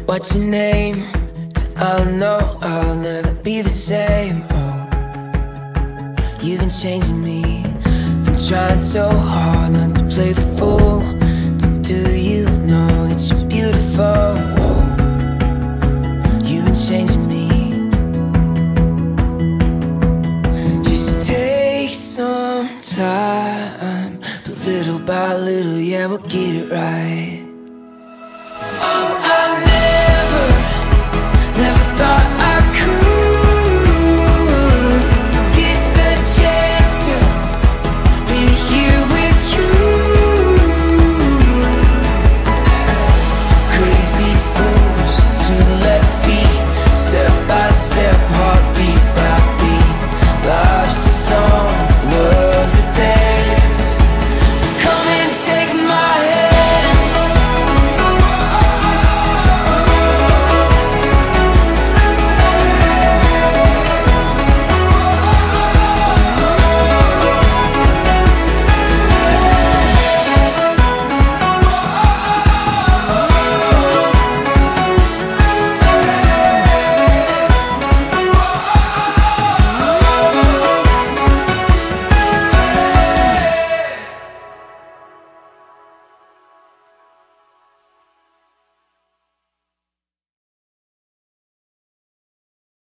What's your name? I know I'll never be the same. Oh, you've been changing me from trying so hard not to play the fool to do you know that you're beautiful. Oh, you've been changing me. Just take some time, but little by little, yeah, we'll get it right.